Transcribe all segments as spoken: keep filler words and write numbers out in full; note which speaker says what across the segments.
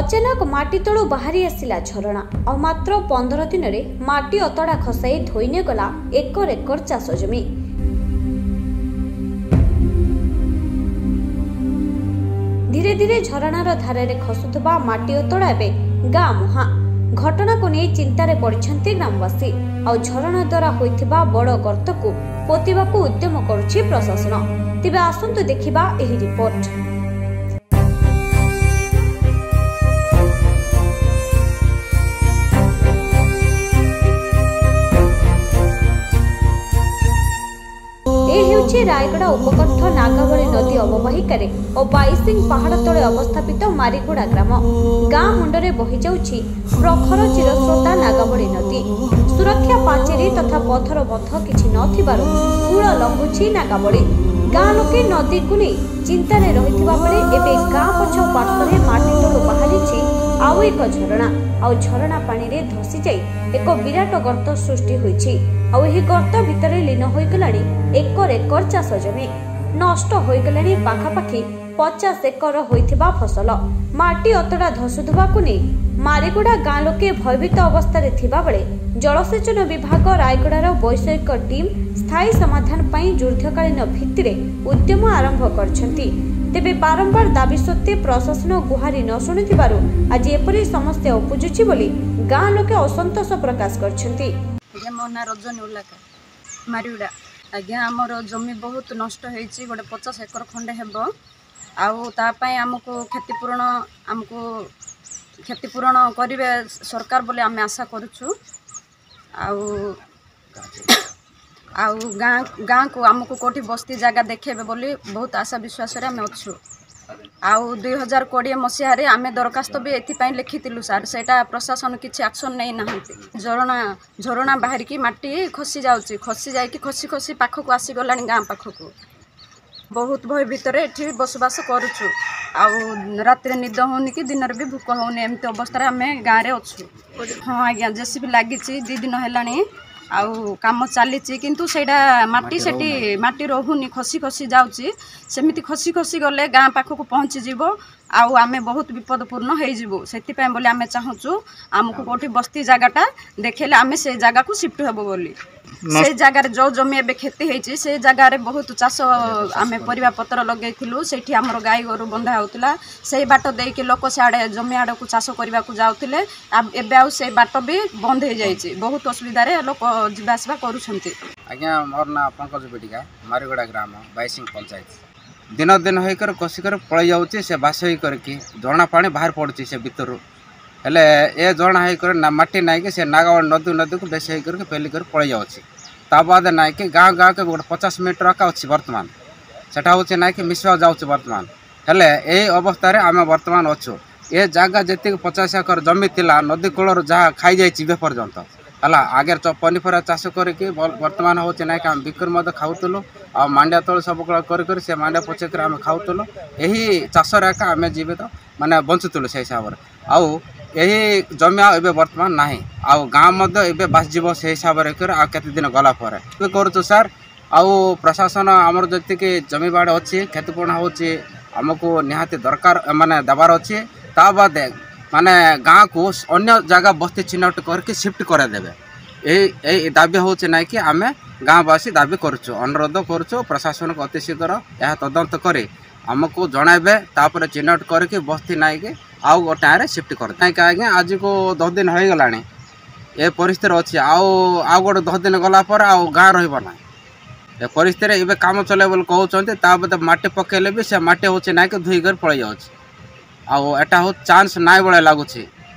Speaker 1: अचानक माटी तलू बाहरी आसिला झरणा और मात्र पंद्रह दिन में माटी अतड़ा खसाई धोईने गला एकर एकर चाष जमी। धीरे धीरे झरणार धारे खसुवा माटी अतड़ा एवं गाँ मुहां घटना को नहीं चिंतार पड़ते ग्रामवासी और झरणा द्वारा होइथिबा बड़ गर्त को पोतिबा को उद्यम करुछि प्रशासन। तेबे आसंतु देखिबा एही रिपोर्ट। रायगड़ा उपकंठ नागावली नदी अववाहिकार और बाईसिंग पहाड़ तले अवस्थापित मारीगुड़ा ग्राम गाँ मुंडरे बही जाउछि प्रखर चिरस्रोता नागावली नदी। सुरक्षा पाचेरी तथा पथर बंध किछि नथिबारु कूल लंघुछि नागावली। गाँ लोके नदी को नहीं चिंतार रहिथिबा बेले एबे गाँ पछ पार्श्वरे माटी तलु बाहरिछि आउ एक झरणा आउ झरणा पानी रे धसी जाई एक विराट गर्त सृष्टि होइछि आउ एही गर्त भितरे लीन होई गलानी एकर एकर चाष जमी। नष्ट होई गलानी पाखापाखि पचास एकर होइथिबा फसल। माटी अतड़ा धसुथबा को नहीं मारीगुड़ा गाँ लोके भयभीत अवस्था थिबा बेले जलसेचन विभाग रायगड़ार वैषयिक टीम स्थायी समाधान पई युद्धकालीन भित्तिरे उद्यम आरंभ करछंती। तेबे बारंबार दाबी सत्वे प्रशासन गुहारी न शुणुथिबारु आज एपरि समस्या उपजुछि बोली गाँ लोके असंतोष प्रकाश करछंती।
Speaker 2: मो ना रजनी उल्लाका मारीगुड़ा आज्ञा आमर जमी बहुत नष्ट होइछि गोटे पचास एकर खंडे हेबो आउ तापाई आमको क्षतिपूरण आमको क्षतिपूरण करिवे सरकार बोले आमे आशा करूछु। आउ आउ गाँ गाँ को आमको कोठी बस्ती जगह देखेबे बोली बहुत आशा विश्वास रे आमे अछु। आउ दुई हजार कोड़े मसीह आम दरखास्त भी एपाई लिखिलु सार सेटा प्रशासन किसी एक्शन नहीं ना। झरणा झरणा बाहर की माटी खसी जाऊँगी खसी जा खसी खसी पाखक आसीगला गाँ पाखक बहुत भय भितर ये बसवास करुचु। आउ रात निद होनी कि दिन भी भूक होनी एमती अवस्था आम गाँव में अच्छु। हाँ आज्ञा जेसीबी लगी दी दिन है आउ काम चली किंतु सेटा माटी सेठी माटी रोहुनी खसी खसी जाऊँगी सेमिति खसी खसी गले गाँ पाखक पहुँची जीवो आउ आमे बहुत विपदपूर्ण हो से आमे चाहूँ आमको कौटी बस्ती जगटा देखेले आमे से जगह को शिफ्ट हेबो बोली। से जगार जो जमी एबे खेती होइछि से जगार बहुत चाष आमे परिबा पत्र लगेइथिलु सेठी हमर गाई गोरु बंधा होतला से बाट देके लोक साडे जमी आड़ को चाष करबा को जाउथिले एबे आउ से बाट भी बंद हो जाइछि बहुत असुविधा रे लोक जिबा आसबा करूछंती।
Speaker 3: आज्ञा मोर ना पंकज बेटिका मारीगुड़ा ग्राम बाईसिंग पंचायत दिन दिन होकर कसिकर पड़ जाऊँगी से बास होकर झरणा पानी बाहर पड़ुची से भितर हेले ए झरणा होकर ना माटी नाई कि से नागावली नदी नदी को बेस होकर पेलिकर पड़ जाऊँगी ता बाद नाई कि गाँ गाँ के गोटे पचास मीटर आका अच्छी बर्तमान सेटा हूँ नाई कि मिसवा जाऊँगी बर्तमान हेले यही अवस्था आम बर्तमान अच्छु। ये जगह जी पचास एकर जमी थिला नदी कूल जहाँ खाई जाइए पर्यंत है आगे पनीपरिया चाष करके बर्तमान हूँ ना कि आम बिक्री खाऊलु आ मांडिया तल सब कर से मांडिया पचेक आम खाऊलु यही चाष एका आम जीवित माने बंचुलु से हिसाब से आउ यही जमी आ बर्तमान ना आउ गाँव बासजीव से हिसाब से आते दिन गला करूँ सार आउ प्रशासन आमर जी जमी बाड़ अच्छी क्षतिपूर्ण होमको निहाती दरकार माने दबार अच्छी ता बाद माने गाँ को अन्य जगह बस्ती चिन्हट करके शिफ्ट करदेवे यही दाबी हूँ ना कि आम गाँववासी दाबी करुचु अनुरोध करुचु प्रशासन को अति शीघ्र यह तदंत कर आमको जनइबे तापर चिन्हट करके बस्ती नाई कि आउ गोटे शिफ्ट कर आज्ञा आज को दस दिन हो गला ये परिस्थिति अच्छी आउ आउ गोटे दस दिन गला पर आउ गाँ रहा ये परिस्थिति ये कम चले बोल कहते माटी पकेले भी से माटी हूँ ना कि धुईकर पड़ जाऊँ आउ एटा हो चांस नाई बड़े लगुच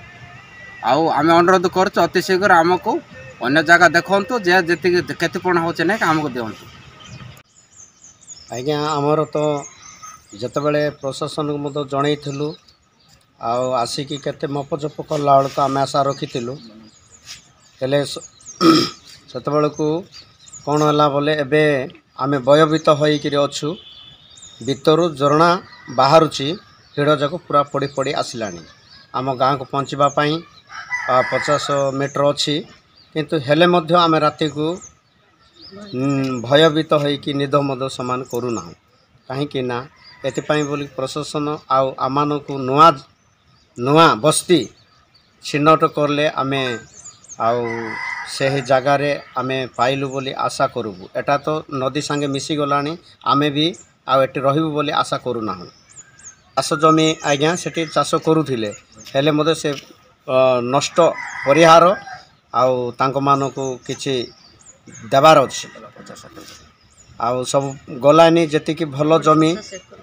Speaker 3: आउ आम अनुरोध करुँ अति शीघ्र आमको अन्य जगह देखु जे जी क्षतिपूर्ण हो आमको दिंतु।
Speaker 4: आज्ञा आमर तो जितेबाला प्रशासन को मत जनईलु आसिकी केते मपजप कला बेलू आम आशा रखीलु हेले से को कौन है बोले एबे आम भयभीत होइकिरि भितर झरणा बाहरुची हिड़ जाक पूरा पड़ी पड़ी आसला आम गाँ को पहुँचापी पचास मीटर अच्छी किंतु हेले मध्य आम राति को भयभीत होइकि निद मद समान करूना कहीं ना एपाई बोली प्रशासन आउ आम को नुआ नुआ बस्ती चिन्हट करले आमे आउ से जगार आम पाइलु बोली आशा करूँ। एटा तो नदी सांगे मिसी गलानी आमे भी आठ रही बोली आशा करूना। चाष जमी आज्ञा से चाष करुले हेले मते से नष्ट परिहार आउ तांको मानकु किछि देवार अछि। आउ सब गलानी जतिक भल जमी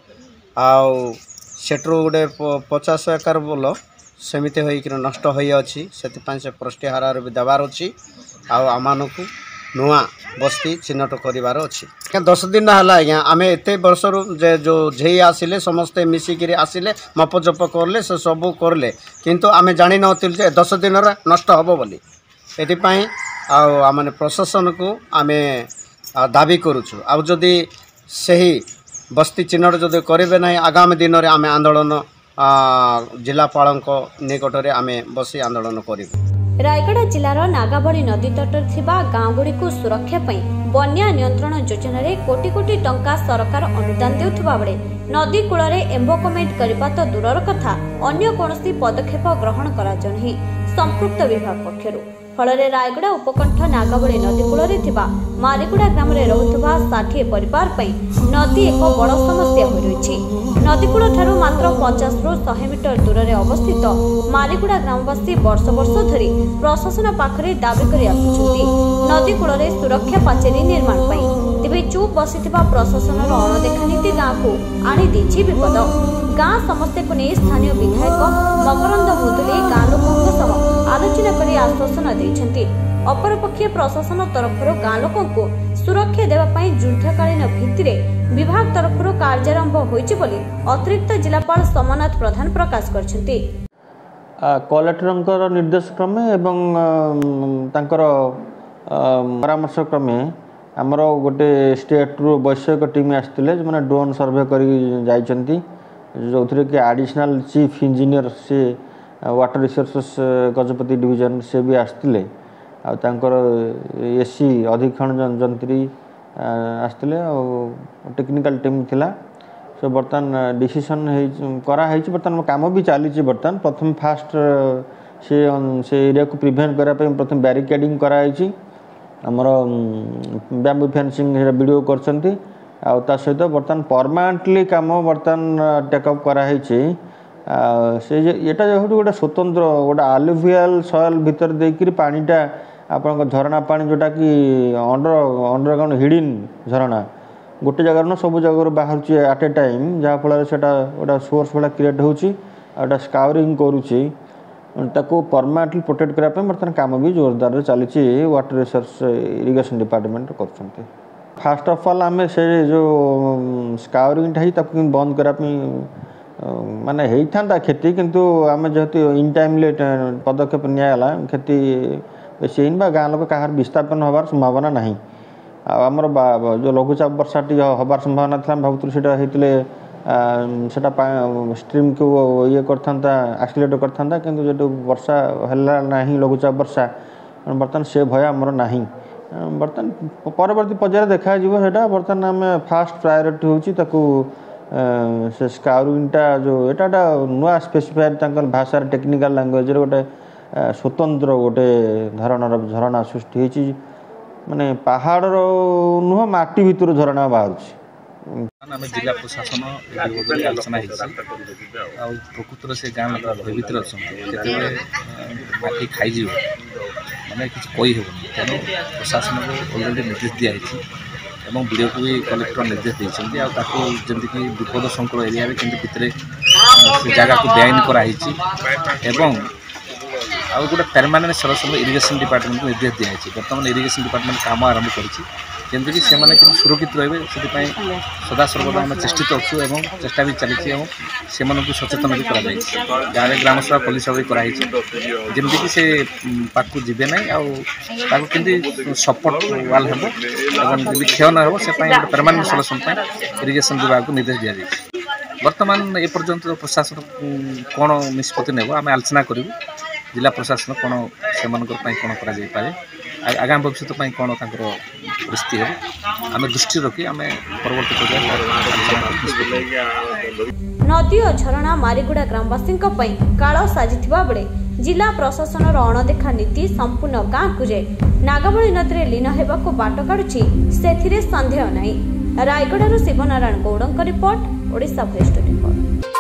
Speaker 4: आउ सेठरू गोटे पचास एकर बोल सेमिति होइकि नष्ट होई अछि। सेतिपाई से प्रतिहार भी देवार अछि। आउ आमानकु नुआ बस्ती चिन्हट करिवार अछि। दस दिन है आज्ञा आम एत वर्ष जे जो झे आसिले समस्ते मिसिकी आसिले मपजप करले से सबू करले किंतु आम जानी नथिलु जे दस दिन नष्ट हबो बोली। एतिपाई आउ प्रशासन को आम दाबी करुछु। आउ जदि सही बस्ती चिन्हट जदि करेंगे ना आगामी दिन में आम आंदोलन जिलापाल निकट में आम बसी आंदोलन करूँ।
Speaker 1: रायगढ़ जिलार नागाबड़ी नदी तटरे थिबा गाँवगुड़ी को सुरक्षा पई बन्या नियंत्रण योजन कोटी कोटी टंका सरकार अनुदान देउथबा बेले नदी कूल एम्बोकमेंट करबा तो दूरर कथा अन्य कोनोसी पदक्षेप ग्रहण करा जनि संपृक्त विभाग पक्षरु। फलरे रायगढ़ उपकंठ नागाबड़ी नदी कूल थिबा मारिगुड़ा ग्राम रे रहुथबा साठ परिवार पई नदी एक बड़ समस्या हो रही। नदी कूल ठारू मात्र पचास रु सौ मीटर दूर में अवस्थित मारिगुड़ा ग्रामवासी वर्ष वर्ष धरी प्रशासन पाखरे दाबी करि आसुछन्ति नदी कूल सुरक्षा पाचेरी निर्माण पई। तेबे चुप बसिथिबा प्रशासनर अणदेखा नीति गाँ को आनी देछि विपद। गाँ समस्या को नहीं स्थानीय विधायक मकरंद मुदुली गाँ लोकों सह आलोचना करी आश्वासन दैछन्ति। अपरपक्षे प्रशासन तरफ गाँ लोकों को सुरक्षा देवाई युद्धकालीन भित्तिरे विभाग तरफ कार्यारंभ होइछि बोली अतिरिक्त जिलापाल सोमनाथ प्रधान प्रकाश करछन्ति।
Speaker 5: कलेक्टर निर्देश क्रमे एवं तांकर परामर्श क्रमे आमर गोटे स्टेट रु वैषयिक टीम आसते जो मैंने ड्रोन सर्वे कर जो थे कि एडिशनल चीफ इंजीनियर से वाटर रिसोर्सेस गजपति डिवीजन से भी आसते आर एसी अधीक्षण जंत्री आसते टेक्निकल टीम थिला। सो बर्तमान डिसीजन कराई बर्तमान काम भी चली बर्तमान प्रथम फास्ट से से एरिया को प्रिभेंट करने प्रथम बैरिकेडिंग कराई आमर बैम्बू फेंसिंग वीडियो करछंती आ सहित बर्तमान परमानेंटली काम बर्तमान टेकअप कराई से एटा जो गोटे स्वतंत्र गोटे आलुवियल सॉइल भीतर देकर पानीटा आपन झरणा पानी जोटा कि अंडर अंडरग्राउंड हिडन झरणा गोटे जगार न सब जगह बाहर एट ए टाइम जहाँफल से गोटे सोर्स भाया क्रिएट होटा स्काउरिंग करुच्ची ताको परमानेंटली प्रोटेक्ट करने बर्तमान काम भी जोरदार चली वाटर रिसोर्स इरिगेशन डिपार्टमेंट कर। फास्ट ऑफ ऑल आम से जो स्काउरिंग ही बंद करने माने होता क्षति किंतु आम जेहेतु इन टाइम पदक्षेप निगला क्षति बेसी गाँ लोक कहार विस्थापन होबार संभावना नहीं। आमर जो लघुचाप वर्षा टी हबार संभावना था भावुँ सेटा स्ट्रीम को ये करता एक्सिलेट करता किंतु जो वर्षा है ना लघुचाप वर्षा बर्तमान से भय आमर ना बर्तमान परवर्ती पर्यायर देखा सेटा बर्तमान आम फास्ट प्रायोरिटी होची से स्काउरिंगटा जो एटा नुआ स्पेसिफाइड भाषार टेक्निकल लैंग्वेज गोटे स्वतंत्र गोटे धरणर झरणा सृष्टि होती माने पहाड़ नुह माटी भितर झरणा बाहर
Speaker 6: आम जिला प्रशासन आलोचना प्रकृतर से गाँव लोग भयभीत अच्छा माटी खाई मैंने किसी कही हेनी तेणु प्रशासन को अलरेडी निर्देश दिखाई वीडियो को भी कलेक्टर निर्देश देती जमीक विपद संकुल एरिया भितर से जगह को बेआईन कराई आउ गोटे परमानेंट सल्यूशन इरिगेशन डिपार्टमेंट को निर्देश दिखाई बर्तमान इरिगेशन डिपार्टमेंट काम आरंभ करमि से सुरक्षित रही से सदा सर्वदा आम चेष्टित अच्छु और चेष्टा भी चली से सचेतन भी कर गाँव में ग्राम सभा पुलिस भी कराई जमीक से पाक जीवे ना आमती सपोर्ट वाल हो क्षय न हो से परमानेंट सल्यूशन इरिगेशन विभाग को निर्देश दि जाए। बर्तमान एपर्यंत प्रशासन कौन निष्पत्ति नेब आम आलोचना करूँ जिला प्रशासन कौन से कौन कर आगामी भविष्य ପାଇଁ କ'ଣ ତାଙ୍କର ପରିସ୍ଥିତି ହେବ ଆମେ ଦୃଷ୍ଟି ରଖି ଆମେ ପରବର୍ତ୍ତୀ ପର୍ଯ୍ୟାୟରେ
Speaker 1: ନଦୀ ଓ ଝରଣା ମାରିଗୁଡ଼ା ଗ୍ରାମବାସୀଙ୍କ ପାଇଁ କାଳ ସାଜିଥିବା ବେଳେ ଜିଲ୍ଲା ପ୍ରଶାସନର ଅଣଦେଖା ନୀତି ସମ୍ପୂର୍ଣ୍ଣ ଗାଁକୁ ଯାଇ ନାଗାବଳୀ ନଦୀରେ ଲୀନ ହେବାକୁ ବାଟ କାଢୁଛି ସେଥିରେ ସନ୍ଦେହ ନାହିଁ। ରାୟଗଡ଼ାରୁ ଶିବନାରାୟଣ ଗୌଡ଼ଙ୍କ report, Odisha voice twenty four.